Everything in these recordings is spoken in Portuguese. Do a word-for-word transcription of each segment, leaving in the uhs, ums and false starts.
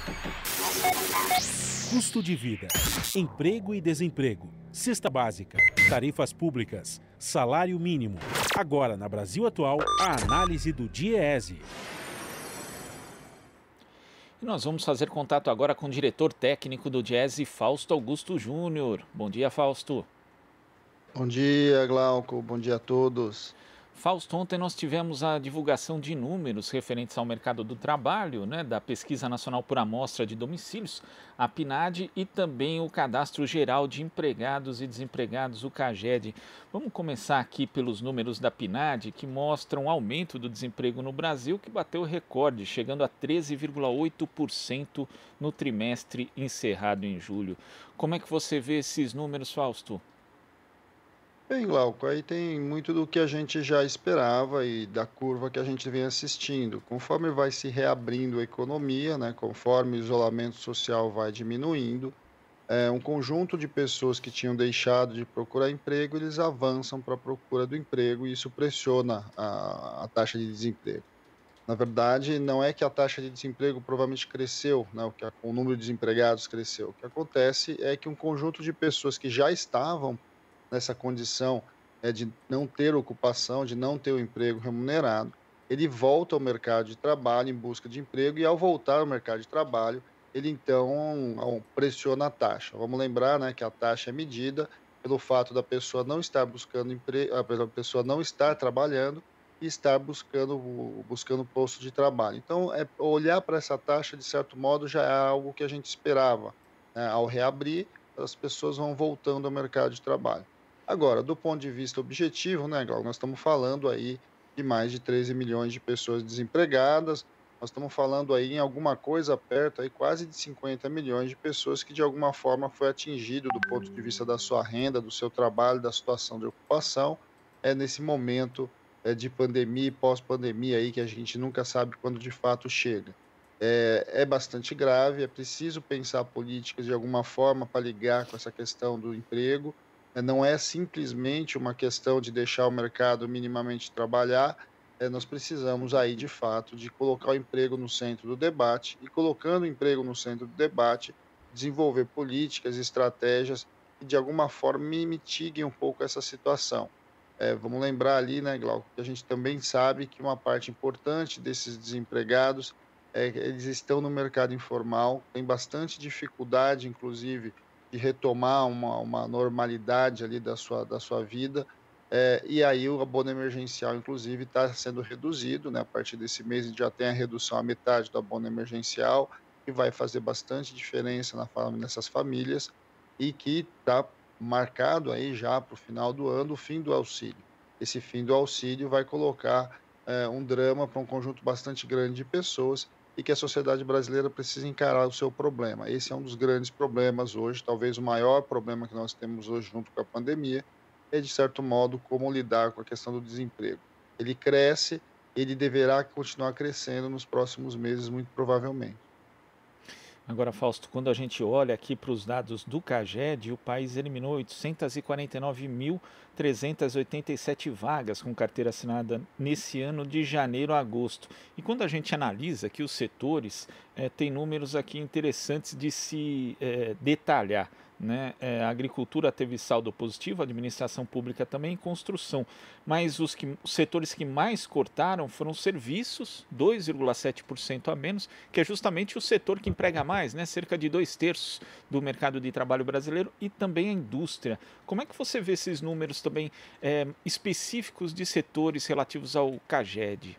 Custo de vida, emprego e desemprego, cesta básica, tarifas públicas, salário mínimo. Agora, na Brasil Atual, a análise do DIEESE. E nós vamos fazer contato agora com o diretor técnico do DIEESE, Fausto Augusto Júnior. Bom dia, Fausto. Bom dia, Glauco. Bom dia a todos. Fausto, ontem nós tivemos a divulgação de números referentes ao mercado do trabalho, né, da Pesquisa Nacional por Amostra de Domicílios, a PNAD, e também o Cadastro Geral de Empregados e Desempregados, o CAGED. Vamos começar aqui pelos números da PNAD, que mostram um aumento do desemprego no Brasil, que bateu recorde, chegando a treze vírgula oito por cento no trimestre encerrado em julho. Como é que você vê esses números, Fausto? Bem, Glauco, aí tem muito do que a gente já esperava e da curva que a gente vem assistindo. Conforme vai se reabrindo a economia, né, conforme o isolamento social vai diminuindo, é, um conjunto de pessoas que tinham deixado de procurar emprego, eles avançam para a procura do emprego e isso pressiona a, a taxa de desemprego. Na verdade, não é que a taxa de desemprego provavelmente cresceu, né, o, que a- o número de desempregados cresceu. O que acontece é que um conjunto de pessoas que já estavam nessa condição, é de não ter ocupação, de não ter o emprego remunerado, ele volta ao mercado de trabalho em busca de emprego e ao voltar ao mercado de trabalho, ele então ao- pressiona a taxa. Vamos lembrar, né, que a taxa é medida pelo fato da pessoa não estar buscando emprego, a pessoa não estar trabalhando e estar buscando o- buscando posto de trabalho. Então, é olhar para essa taxa de certo modo já é algo que a gente esperava, né? Ao reabrir, as pessoas vão voltando ao mercado de trabalho. Agora, do ponto de vista objetivo, né, Glauco, nós estamos falando aí de mais de treze milhões de pessoas desempregadas, nós estamos falando aí em alguma coisa perto aí quase de cinquenta milhões de pessoas que de alguma forma foi atingido do ponto de vista da sua renda, do seu trabalho, da situação de ocupação, é nesse momento é, de pandemia e pós-pandemia aí que a gente nunca sabe quando de fato chega. É, é bastante grave, é preciso pensar políticas de alguma forma para ligar com essa questão do emprego, eh, não é simplesmente uma questão de deixar o mercado minimamente trabalhar, eh, nós precisamos aí, de fato, de colocar o emprego no centro do debate e colocando o emprego no centro do debate, desenvolver políticas, estratégias que de alguma forma mi mitiguem um pouco essa situação. Eh, vamos lembrar ali, né, Glauco, que a gente também sabe que uma parte importante desses desempregados, eh, eles estão no mercado informal, tem bastante dificuldade, inclusive, de retomar uma uma normalidade ali da sua da sua vida, eh, e aí o abono emergencial inclusive está sendo reduzido, né, a partir desse mês a gente já tem a redução à metade do abono emergencial, que vai fazer bastante diferença na fa nessas famílias, e que está marcado aí já para o final do ano o fim do auxílio. Esse fim do auxílio vai colocar, eh, um drama para um conjunto bastante grande de pessoas, e que a sociedade brasileira precisa encarar o seu problema. Esse é um dos grandes problemas hoje, talvez o maior problema que nós temos hoje junto com a pandemia, é de certo modo como lidar com a questão do desemprego. Ele cresce, ele deverá continuar crescendo nos próximos meses, muito provavelmente. Agora, Fausto, quando a gente olha aqui para os dados do CAGED, o país eliminou oitocentas e quarenta e nove mil trezentas e oitenta e sete vagas com carteira assinada nesse ano de janeiro a agosto. E quando a gente analisa aqui os setores, eh, tem números aqui interessantes de se eh, detalhar. Né? Eh, a agricultura teve saldo positivo, a administração pública também e construção. Mas os, que, os setores que mais cortaram foram serviços, dois vírgula sete por cento a menos, que é justamente o setor que emprega mais, né? Cerca de dois terços do mercado de trabalho brasileiro, e também a indústria. Como é que você vê esses números também é, específicos de setores relativos ao CAGED?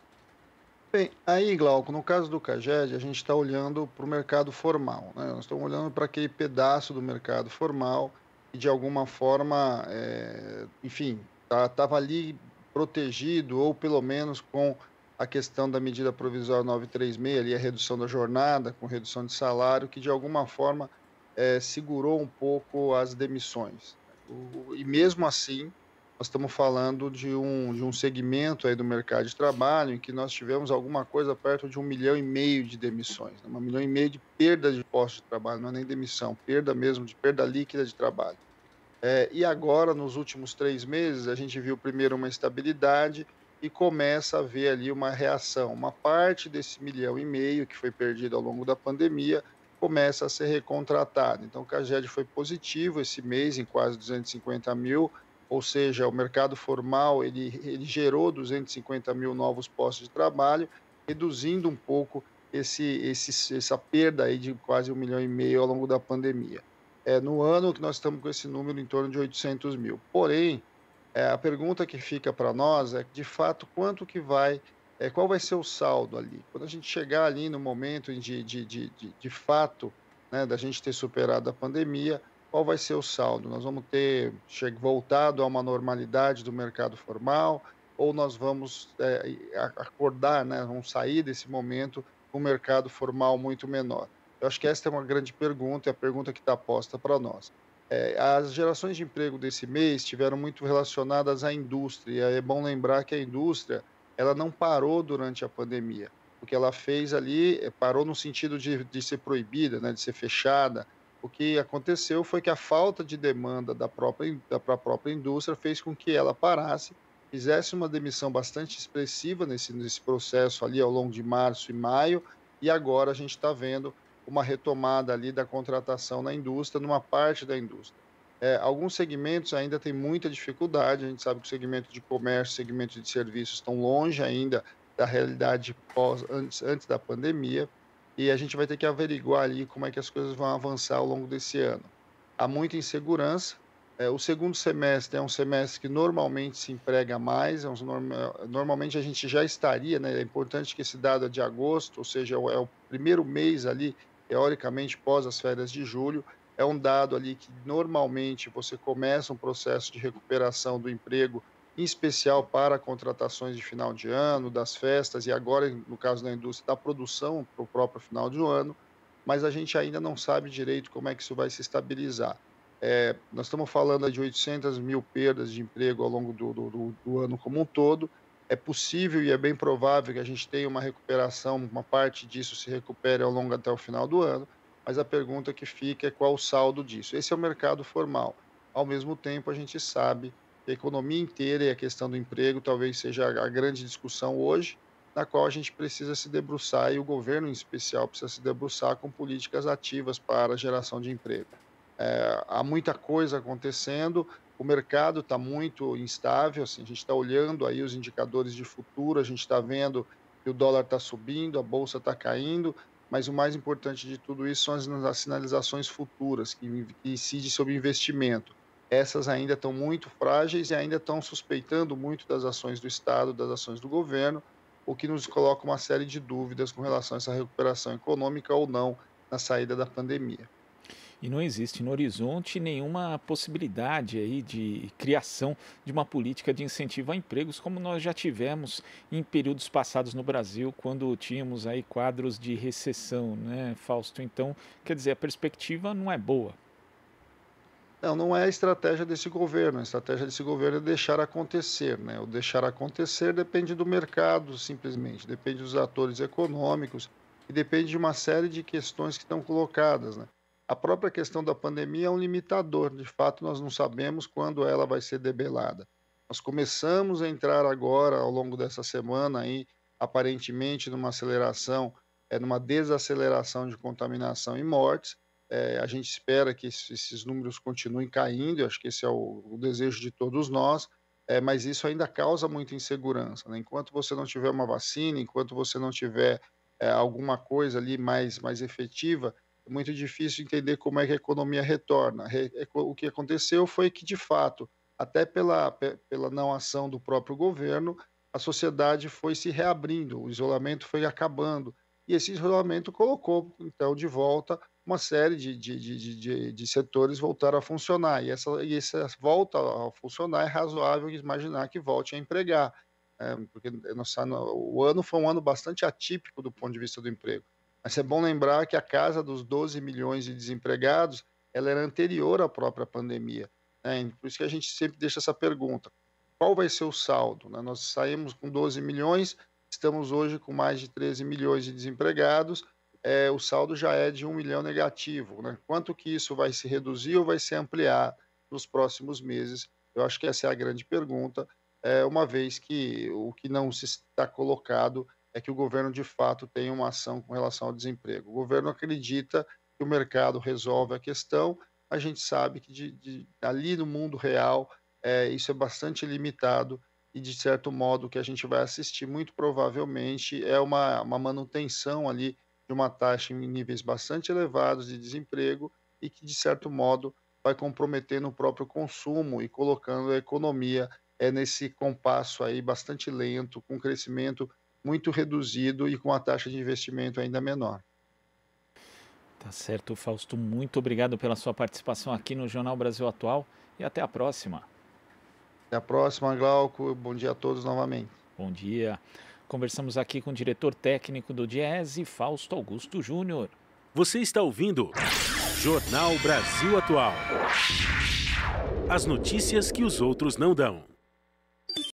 Bem, aí, Glauco, no caso do CAGED, a gente está olhando para o mercado formal, né? Nós estamos olhando para aquele pedaço do mercado formal que, de alguma forma, eh, enfim, estava ali protegido, ou pelo menos com a questão da medida provisória novecentos e trinta e seis, ali a redução da jornada, com redução de salário, que de alguma forma eh, segurou um pouco as demissões. O- e mesmo assim, nós estamos falando de um de um segmento aí do mercado de trabalho em que nós tivemos alguma coisa perto de um milhão e meio de demissões, né, um milhão e meio de perda de postos de trabalho, não é nem demissão, perda mesmo de perda líquida de trabalho. Eh, e agora, nos últimos três meses, a gente viu primeiro uma estabilidade e começa a haver ali uma reação. Uma parte desse milhão e meio que foi perdido ao longo da pandemia começa a ser recontratada. Então, o Caged foi positivo esse mês em quase duzentos e cinquenta mil, ou seja, o mercado formal ele, ele gerou duzentos e cinquenta mil novos postos de trabalho, reduzindo um pouco esse, esse, essa perda aí de quase um milhão e meio ao longo da pandemia. É, no ano que nós estamos com esse número em torno de oitocentos mil. Porém, é, a pergunta que fica para nós é, de fato, quanto que vai, é, qual vai ser o saldo ali? Quando a gente chegar ali no momento em de, de, de, de, de fato, né, da gente ter superado a pandemia, qual vai ser o saldo? Nós vamos ter che- voltado a uma normalidade do mercado formal ou nós vamos é, e- a- acordar, né, vamos sair desse momento com um mercado formal muito menor? Eu acho que essa é uma grande pergunta, é a pergunta que está posta para nós. Eh, as gerações de emprego desse mês estiveram muito relacionadas à indústria. É bom lembrar que a indústria, ela não parou durante a pandemia. O que ela fez ali, eh, parou no sentido de de ser proibida, né, de ser fechada. O que aconteceu foi que a falta de demanda da própria in da pra própria indústria fez com que ela parasse, fizesse uma demissão bastante expressiva nesse nesse processo ali ao longo de março e maio, e agora a gente está vendo uma retomada ali da contratação na indústria, numa parte da indústria. Eh, alguns segmentos ainda têm muita dificuldade, a gente sabe que o segmento de comércio, segmento de serviços estão longe ainda da realidade pós antes antes da pandemia, e a gente vai ter que averiguar ali como é que as coisas vão avançar ao longo desse ano. Há muita insegurança, eh, o segundo semestre é um semestre que normalmente se emprega mais, é um norma normalmente a gente já estaria, né, é importante que esse dado é de agosto, ou seja, é o é o primeiro mês ali teoricamente, pós as férias de julho, é um dado ali que normalmente você começa um processo de recuperação do emprego, em especial para contratações de final de ano, das festas e agora, no caso da indústria, da produção para o próprio final do ano, mas a gente ainda não sabe direito como é que isso vai se estabilizar. Eh, nós estamos falando aí de oitocentas mil perdas de emprego ao longo do do do do ano como um todo. É possível e é bem provável que a gente tenha uma recuperação, uma parte disso se recupere ao longo até o final do ano, mas a pergunta que fica é qual o saldo disso. Esse é o mercado formal. Ao mesmo tempo, a gente sabe que a economia inteira e a questão do emprego talvez seja a a grande discussão hoje, na qual a gente precisa se debruçar e o governo em especial precisa se debruçar com políticas ativas para a geração de emprego. Eh, há muita coisa acontecendo, o mercado está muito instável, assim, a gente está olhando aí os indicadores de futuro, a gente está vendo que o dólar está subindo, a bolsa está caindo, mas o mais importante de tudo isso são as as sinalizações futuras que in que incidem sobre investimento. Essas ainda estão muito frágeis e ainda estão suspeitando muito das ações do Estado, das ações do governo, o que nos coloca uma série de dúvidas com relação a essa recuperação econômica ou não na saída da pandemia. E não existe no horizonte nenhuma possibilidade aí de criação de uma política de incentivo a empregos, como nós já tivemos em períodos passados no Brasil, quando tínhamos aí quadros de recessão, né, Fausto? Então, quer dizer, a perspectiva não é boa. Não, não é a estratégia desse governo, a estratégia desse governo é deixar acontecer, né, o deixar acontecer depende do mercado simplesmente, depende dos atores econômicos e depende de uma série de questões que estão colocadas, né. A própria questão da pandemia é um limitador, de fato nós não sabemos quando ela vai ser debelada. Nós começamos a entrar agora, ao longo dessa semana aí, aparentemente numa aceleração, é numa desaceleração de contaminação e mortes, eh, a gente espera que esse esses números continuem caindo, eu acho que esse é o o desejo de todos nós, eh, mas isso ainda causa muita insegurança, né. Enquanto você não tiver uma vacina, enquanto você não tiver, eh, alguma coisa ali mais mais efetiva, é muito difícil entender como é que a economia retorna. Re eco O que aconteceu foi que, de fato, até pela pe pela não ação do próprio governo, a sociedade foi se reabrindo, o isolamento foi acabando, e esse isolamento colocou, então, de volta uma série de de de de de de setores voltaram a funcionar, e essa e essa volta a funcionar é razoável imaginar que volte a empregar, eh, porque nossa no o ano foi um ano bastante atípico do ponto de vista do emprego. Mas é bom lembrar que a casa dos doze milhões de desempregados, ela era anterior à própria pandemia, né, e por isso que a gente sempre deixa essa pergunta: qual vai ser o saldo, né? Nós saímos com doze milhões, estamos hoje com mais de treze milhões de desempregados, eh, o saldo já é de um milhão negativo, né. Quanto que isso vai se reduzir ou vai se ampliar nos próximos meses? Eu acho que essa é a grande pergunta, é, uma vez que o que não se está colocado é que o governo, de fato, tenha uma ação com relação ao desemprego. O governo acredita que o mercado resolve a questão, a gente sabe que de, de, ali no mundo real é, isso é bastante limitado e, de certo modo, o que a gente vai assistir muito provavelmente é uma, uma manutenção ali de uma taxa em níveis bastante elevados de desemprego e que, de certo modo, vai comprometendo o próprio consumo e colocando a economia é, nesse compasso aí bastante lento, com crescimento muito reduzido e com a taxa de investimento ainda menor. Tá certo, Fausto. Muito obrigado pela sua participação aqui no Jornal Brasil Atual e até a próxima. Até a próxima, Glauco. Bom dia a todos novamente. Bom dia. Conversamos aqui com o diretor técnico do Diese, Fausto Augusto Júnior. Você está ouvindo Jornal Brasil Atual. As notícias que os outros não dão.